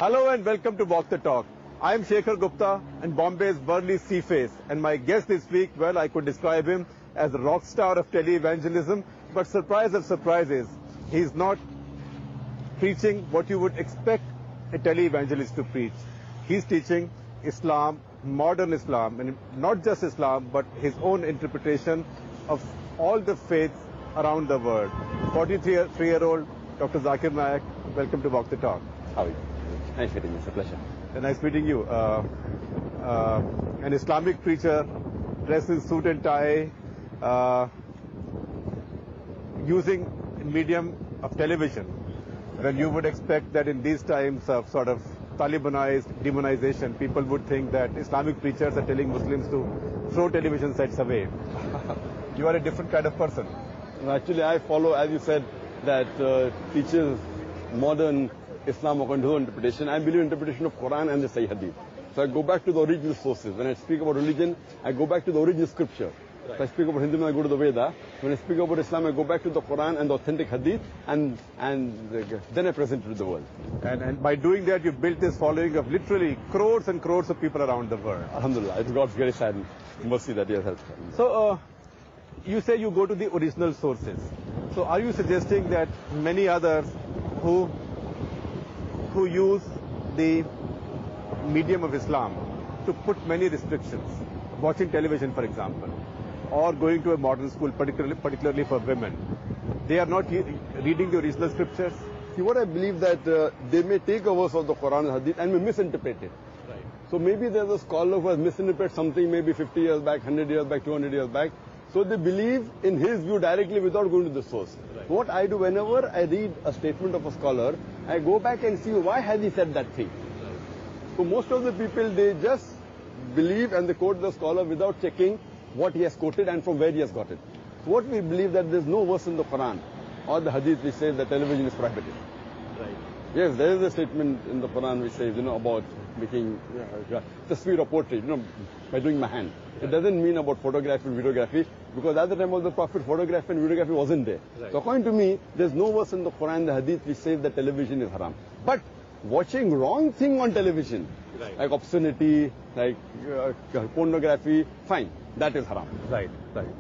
Hello and welcome to Walk the Talk. I am Shekhar Gupta and Bombay's Burly Seaface, and my guest this week, well, I could describe him as a rock star of tele-evangelism, but surprise of surprises, he's not preaching what you would expect a tele-evangelist to preach. He's teaching Islam, modern Islam, and not just Islam, but his own interpretation of all the faiths around the world. 43-year-old Dr. Zakir Naik, welcome to Walk the Talk. How are you? Nice meeting you. It's a pleasure. Nice meeting you. An Islamic preacher, dressed in suit and tie, using medium of television, when you would expect that in these times of sort of Talibanized demonization, people would think that Islamic preachers are telling Muslims to throw television sets away. You are a different kind of person. Actually, I follow, as you said, that teaches modern Islam according to her interpretation. I believe in interpretation of Quran and the Sahih Hadith. So I go back to the original sources. When I speak about religion, I go back to the original scripture. Right. So I speak about Hinduism, I go to the Veda. When I speak about Islam, I go back to the Quran and the authentic Hadith, and then I present it to the world. And by doing that, you built this following of literally crores and crores of people around the world. Alhamdulillah, it's God's grace and mercy that He has helped. So, you say you go to the original sources. So are you suggesting that many others who use the medium of Islam to put many restrictions, watching television for example, or going to a modern school, particularly for women, they are not reading the original scriptures? See, what I believe that they may take a verse of the Quran and Hadith and may misinterpret it. Right. So maybe there's a scholar who has misinterpreted something maybe 50 years back, 100 years back, 200 years back. So they believe in his view directly without going to the source. Right. What I do whenever I read a statement of a scholar, I go back and see why has he said that thing. Right. So most of the people, they just believe and they quote the scholar without checking what he has quoted and from where he has got it. So what we believe that there's no verse in the Quran or the Hadith which says that television is prohibited. Right. Yes, there is a statement in the Quran which says, about making tasveer or portrait, by doing my hand. Right. It doesn't mean about photography and videography, because at the time of the Prophet, photography and videography wasn't there. Right. So according to me, there's no verse in the Quran, the Hadith which says that television is haram. But watching wrong thing on television, right, like obscenity, like pornography, fine, that is haram. Right.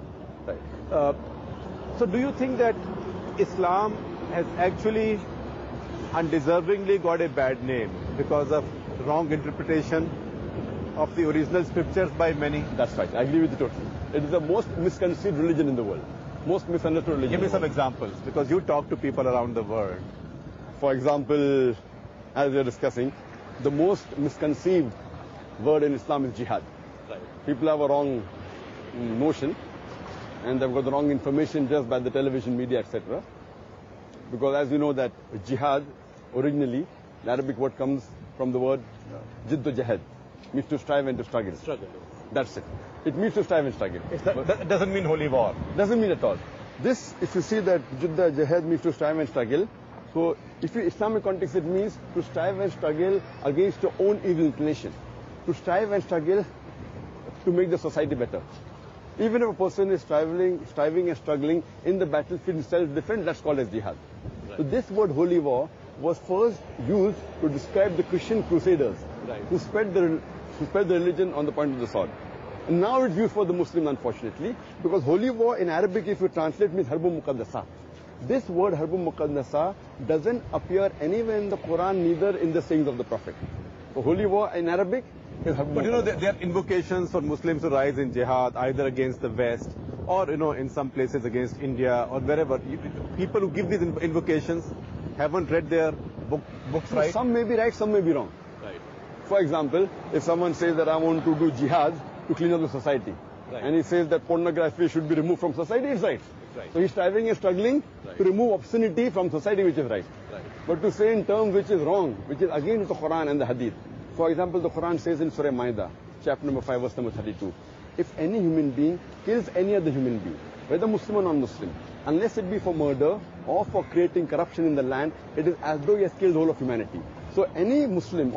So do you think that Islam has actually undeservingly got a bad name because of wrong interpretation of the original scriptures by many? That's right. I agree with you totally. It is the most misconceived religion in the world. Most misunderstood religion. Give me some examples, because you talk to people around the world. For example, as we are discussing, the most misconceived word in Islam is jihad. Right. People have a wrong notion, and they've got the wrong information just by the television media, etc. Because as you know that jihad, originally, the Arabic word comes from the word jidd jihad, means to strive and to struggle. That's it. It means to strive and struggle. That doesn't mean holy war. Doesn't mean at all. This, if you see that jidd jihad means to strive and struggle, so if you Islamic context, it means to strive and struggle against your own evil inclination. To strive and struggle to make the society better. Even if a person is striving and struggling in the battlefield in self-defense, that's called as jihad. Right. So this word holy war was first used to describe the Christian crusaders, right, who spread the religion on the point of the sword. And now it's used for the Muslims, unfortunately, because holy war in Arabic, if you translate, means Harbun Muqaddasa. This word Harbun Muqaddasa doesn't appear anywhere in the Quran, neither in the sayings of the Prophet. So holy war in Arabic is Harbun Muqaddasa. But there are invocations for Muslims to rise in jihad, either against the West or, in some places against India or wherever. People who give these invocations haven't read their books right. Some may be right, some may be wrong. Right. For example, if someone says that I want to do jihad to clean up the society, right, and he says that pornography should be removed from society, it's right. Right. So he's striving and struggling, right, to remove obscenity from society, which is right. Right. But to say in terms which is wrong, which is against the Quran and the Hadith. For example, the Quran says in Surah Maida, chapter number 5, verse number 32, if any human being kills any other human being, whether Muslim or non-Muslim, unless it be for murder or for creating corruption in the land, it is as though he has killed the whole of humanity. So any Muslim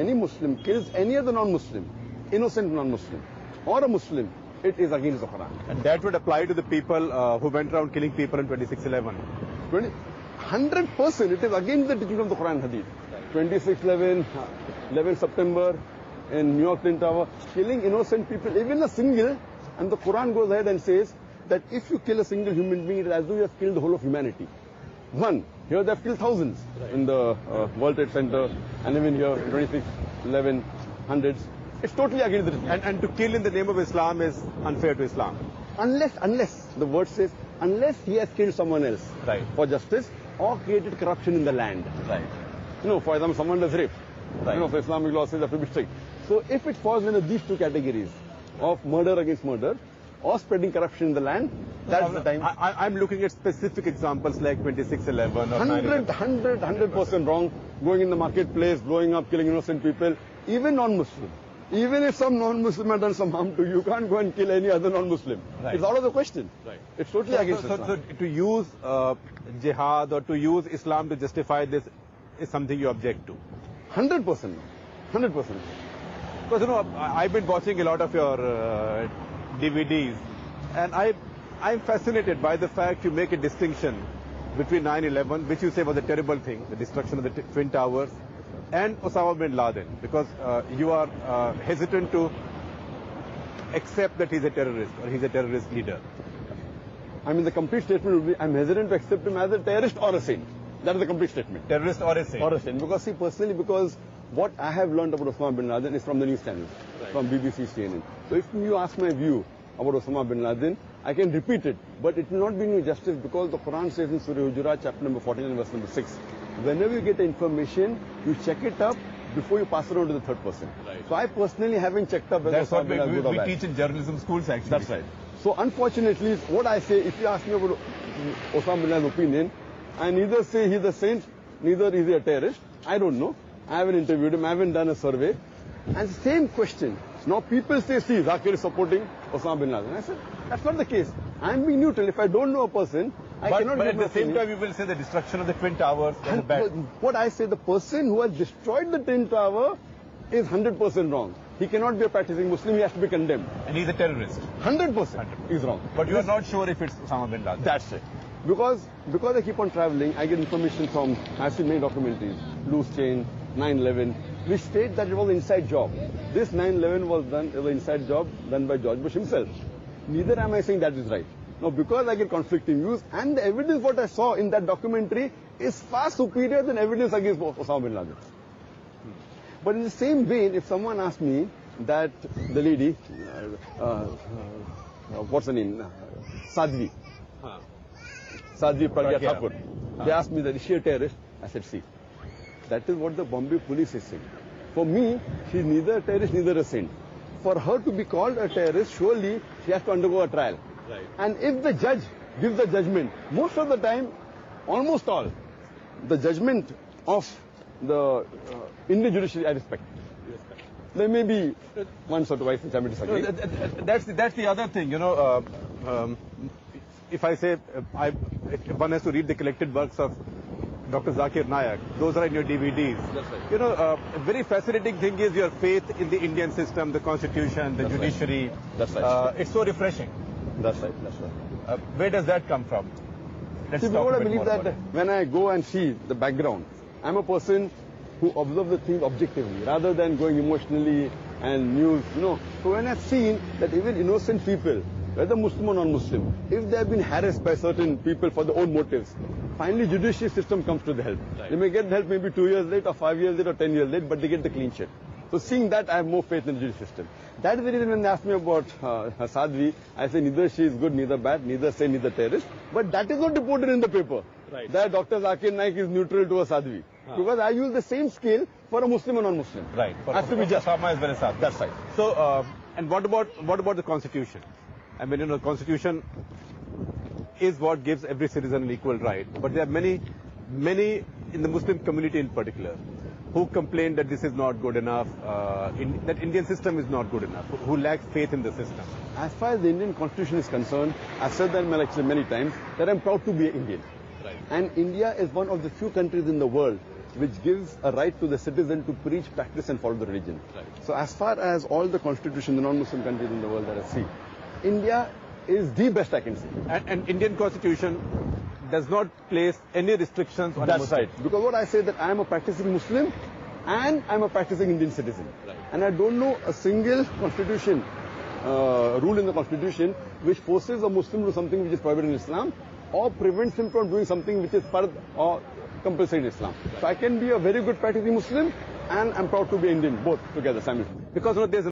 kills any other non-Muslim, innocent non-Muslim, or a Muslim, it is against the Quran. And that would apply to the people who went around killing people in 26/11. 100%, it is against the teaching of the Quran and Hadith. 26/11, 11 September in New York Twin Tower, killing innocent people, even a single, and the Quran goes ahead and says that if you kill a single human being, it is as though you have killed the whole of humanity. One, here they have killed thousands in the World Trade Center, and even here, 26/11, hundreds. It's totally against the Islam. And to kill in the name of Islam is unfair to Islam. Unless, the word says, unless he has killed someone else Right. for justice or created corruption in the land. Right. For example, someone does rape. Right. So Islamic law says that to be strict. So if it falls into these two categories of murder against murder or spreading corruption in the land, that's the time. I'm looking at specific examples like 26/11 or 9/11. 100% wrong. Going in the marketplace, blowing up, killing innocent people, even non-Muslim. Even if some non-Muslim has done some harm to you, you can't go and kill any other non-Muslim. Right. It's out of the question. Right. It's totally against Islam. So to use jihad or to use Islam to justify this is something you object to. 100%. 100%. Because I've been watching a lot of your DVDs, and I'm fascinated by the fact you make a distinction between 9/11, which you say was a terrible thing, the destruction of the Twin Towers, and Osama bin Laden, because you are hesitant to accept that he's a terrorist or he's a terrorist leader. I mean, the complete statement would be, I'm hesitant to accept him as a terrorist or a saint. That is the complete statement. Terrorist or a saint. Or a saint. Because, see, personally, because what I have learned about Osama bin Laden is from the news channels, from BBC, CNN. So if you ask my view about Osama bin Laden, I can repeat it, but it will not be new justice because the Quran says in Surah Hujurat, chapter number 14 and verse number 6, whenever you get information, you check it up before you pass it on to the third person. Right. So I personally haven't checked up whether That's what Osama bin Laden is good or we bad. teach in journalism schools, actually. That's right. So unfortunately, what I say, if you ask me about Osama bin Laden's opinion, I neither say he's a saint, neither is he a terrorist. I don't know. I haven't interviewed him. I haven't done a survey. And same question. Now people say, see, Zakir is supporting Osama bin Laden. I said, that's not the case. I'm being neutral. If I don't know a person, I cannot But give at my the same opinion. time, you will say the destruction of the Twin Towers was And bad. what I say, the person who has destroyed the Twin Tower is 100% wrong. He cannot be a practicing Muslim. He has to be condemned. And he's a terrorist. 100% he's wrong. But you are not sure if it's Osama bin Laden. That's it. Because I keep on traveling, I get information from, I've seen many documentaries, Loose Chain, 9/11, which state that it was an inside job. This 9/11 was an inside job done by George Bush himself. Neither am I saying that is right. Now, because I get conflicting views, and the evidence what I saw in that documentary is far superior than evidence against Osama bin Laden. But in the same vein, if someone asked me that the lady, what's her name, Sadhvi Pragya Thakur, they asked me that is she a terrorist? I said, see, that is what the Bombay police is saying. For me, she is neither a terrorist, neither a saint. For her to be called a terrorist, surely she has to undergo a trial. Right. And if the judge gives the judgment, most of the time, almost all, the judgment of the Indian judiciary I respect. There may be once or twice which I may disagree. That's the other thing, if I say one has to read the collected works of Dr. Zakir Naik, those are in your DVDs. That's right. A very fascinating thing is your faith in the Indian system, the constitution, the judiciary. That's right. It's so refreshing. That's right. That's right. Where does that come from? Let's See, talk what a I bit believe more that about it. when I go and see the background, I'm a person who observes the things objectively rather than going emotionally and news. So when I've seen that even innocent people, whether Muslim or non-Muslim, if they have been harassed by certain people for their own motives, finally judicial system comes to the help. Right. They may get help maybe 2 years late or 5 years late or 10 years late, but they get the clean sheet. So seeing that, I have more faith in the judicial system. That is the reason when they ask me about Sadhvi, I say neither she is good, neither bad, neither saint, neither terrorist. But that is not reported in the paper. Right. That Dr. Zakir Naik is neutral to a Sadhvi. Because I use the same scale for a Muslim or non-Muslim. Right. Has to be just. Osama is very sad. That's right. So, and what about the constitution? I mean, the constitution is what gives every citizen an equal right. But there are many in the Muslim community in particular who complain that this is not good enough, that Indian system is not good enough, who lack faith in the system. As far as the Indian constitution is concerned, I've said that in my lecture many times, that I'm proud to be an Indian. Right. And India is one of the few countries in the world which gives a right to the citizen to preach, practice and follow the religion. Right. So as far as all the constitution, the non-Muslim countries in the world that I see, India is the best I can see. And Indian constitution does not place any restrictions on a That's Muslim. right. Because what I say that I am a practicing Muslim and I'm a practicing Indian citizen. Right. And I don't know a single constitution, rule in the constitution which forces a Muslim to do something which is prohibited in Islam or prevents him from doing something which is fard or compulsory in Islam. Right. So I can be a very good practicing Muslim and I'm proud to be Indian, both together simultaneously. Because there's